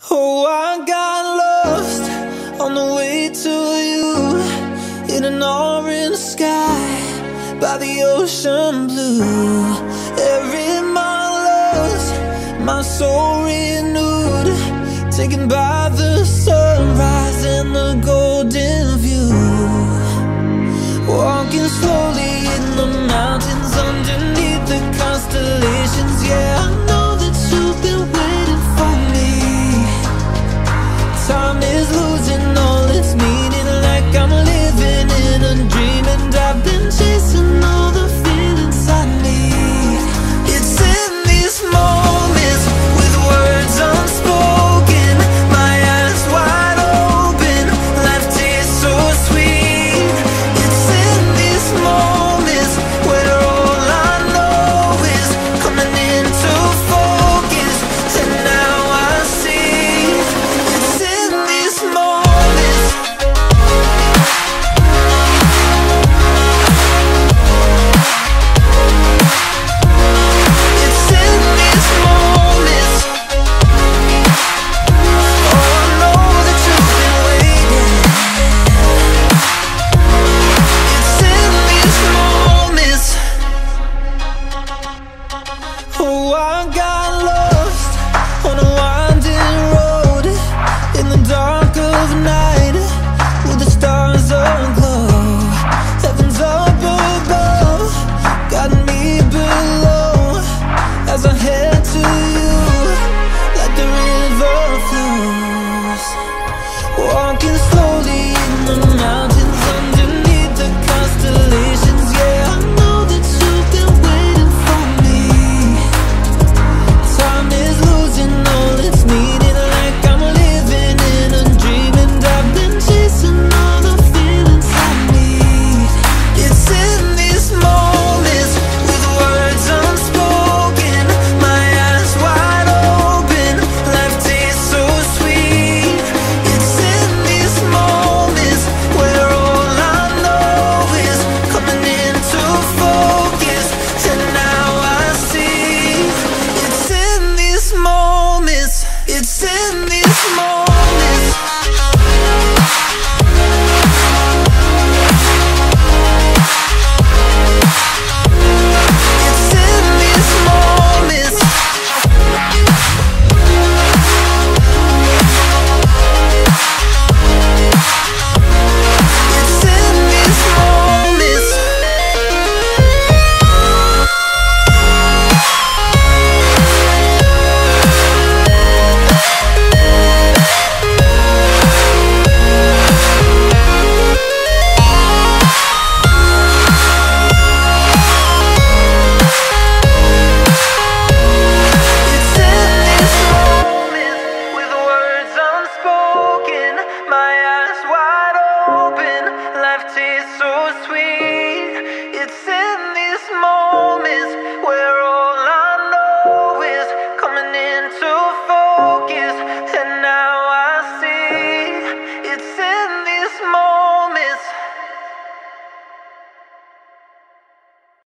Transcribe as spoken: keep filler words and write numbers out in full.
Oh, I got lost on the way to you, in an orange sky by the ocean blue. Every mile lost, my soul renewed, taken by the sunrise and the golden view. Walking slowly in the mountains underneath the constellations. Yeah, I know that you've been waiting for me. Time is losing all its meaning, like I'm living in a dream, and I've been chasing all the feelings I need. It's in these moments with words unspoken, my eyes wide open, life tastes so sweet. It's in these moments where all I know is coming into focus, and now I see. It's in these moments. It's in these moments. Oh, I know that you've been waiting. It's in these moments. Oh, I got lost on a winding road in the dark of night, with the stars aglow. Heaven's up above, got me below, as I head to you like the river flows. Walking slowly in the mountains underneath the constellations. Yeah, I know that you've been waiting for me. Time is losing all its meaning, like I'm living in a dream, and I've been chasing all the feelings I need. It's in these moments with words unspoken, my eyes wide open, life tastes so sweet. It's in these moments where all I know is coming into focus, and now I see. It's in these moments. It's in these